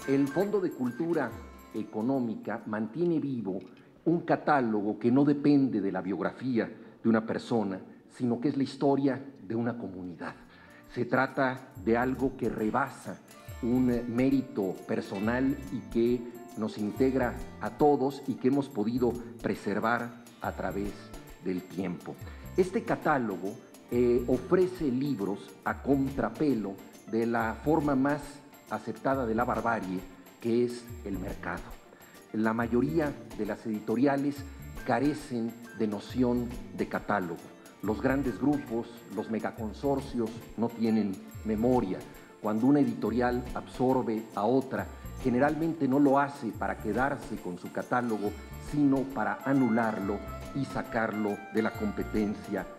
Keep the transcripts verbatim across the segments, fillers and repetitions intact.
El Fondo de Cultura Económica mantiene vivo un catálogo que no depende de la biografía de una persona, sino que es la historia de una comunidad. Se trata de algo que rebasa un mérito personal y que nos integra a todos y que hemos podido preservar a través del tiempo. Este catálogo eh, ofrece libros a contrapelo de la forma más aceptada de la barbarie, que es el mercado. La mayoría de las editoriales carecen de noción de catálogo. Los grandes grupos, los megaconsorcios no tienen memoria. Cuando una editorial absorbe a otra, generalmente no lo hace para quedarse con su catálogo, sino para anularlo y sacarlo de la competencia.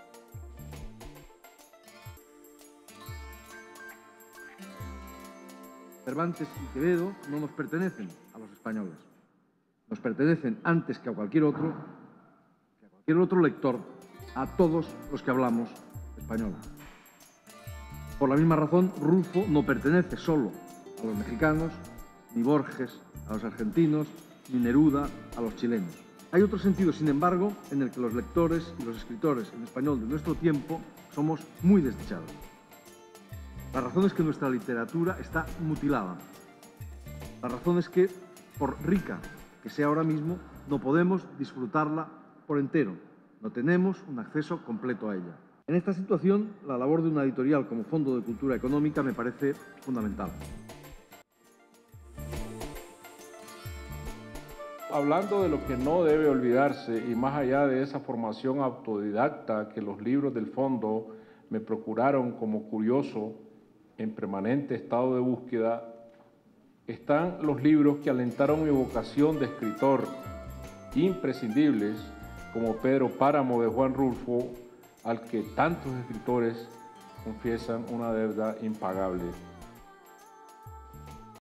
Cervantes y Quevedo no nos pertenecen a los españoles. Nos pertenecen antes que a cualquier otro, que a cualquier otro lector, a todos los que hablamos español. Por la misma razón, Rulfo no pertenece solo a los mexicanos, ni Borges a los argentinos, ni Neruda a los chilenos. Hay otro sentido, sin embargo, en el que los lectores y los escritores en español de nuestro tiempo somos muy desdichados. La razón es que nuestra literatura está mutilada. La razón es que, por rica que sea ahora mismo, no podemos disfrutarla por entero. No tenemos un acceso completo a ella. En esta situación, la labor de una editorial como Fondo de Cultura Económica me parece fundamental. Hablando de lo que no debe olvidarse y más allá de esa formación autodidacta que los libros del fondo me procuraron como curioso en permanente estado de búsqueda, están los libros que alentaron mi vocación de escritor, imprescindibles como Pedro Páramo de Juan Rulfo, al que tantos escritores confiesan una deuda impagable.